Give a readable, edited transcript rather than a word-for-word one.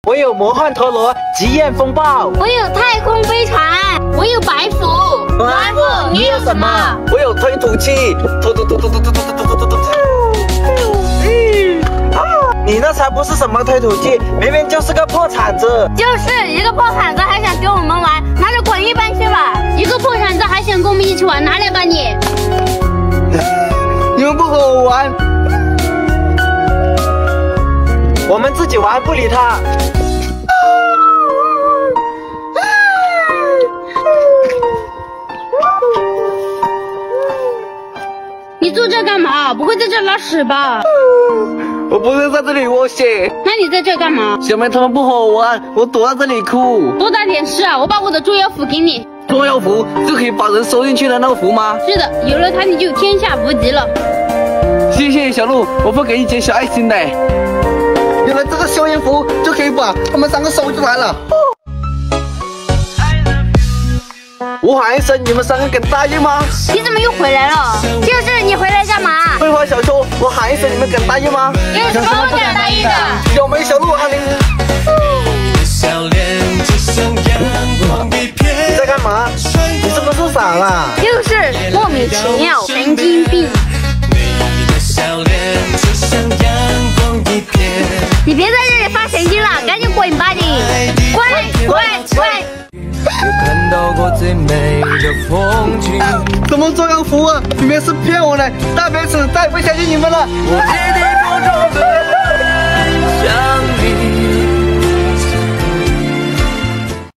我有魔幻陀螺、极焰风暴， 我有太空飞船，我有白斧。 白斧，你有什么？ 我有推土器，突。你那才不是什么推土器，明明就是个破铲子。 就是一个破铲子还想跟我们玩，拿着滚一边去吧！一个破铲子还想跟我们一起玩，拿来吧你！ 你们不和我玩，我们自己玩，不理他。 你坐这干嘛？不会在这拉屎吧？ 我不是在这里窝血。 那你在这干嘛？ 小妹他们不和我玩，我躲在这里哭。 多大点事啊！我把我的捉妖符给你。 捉妖符就可以把人收进去的那个符吗？ 是的，有了它你就天下无敌了。 谢谢小鹿，我会给你点小爱心的。有了这个消炎符，就可以把他们3个收进来了。我喊一声，你们3个敢答应吗？ 你怎么又回来了？就是你回来干嘛？ 废话小秋，我喊一声，你们敢答应吗？ 有什么不敢答应的？ 小梅、小鹿、阿玲，你在干嘛？你是不是傻了？ 就是莫名其妙，神经病。你别在这里发神经了，赶紧滚吧你！滚！ 看到过最美的风景。 怎么捉妖符啊？里面是骗我的，大辈子再也不相信你们了。 我一定不中的人，像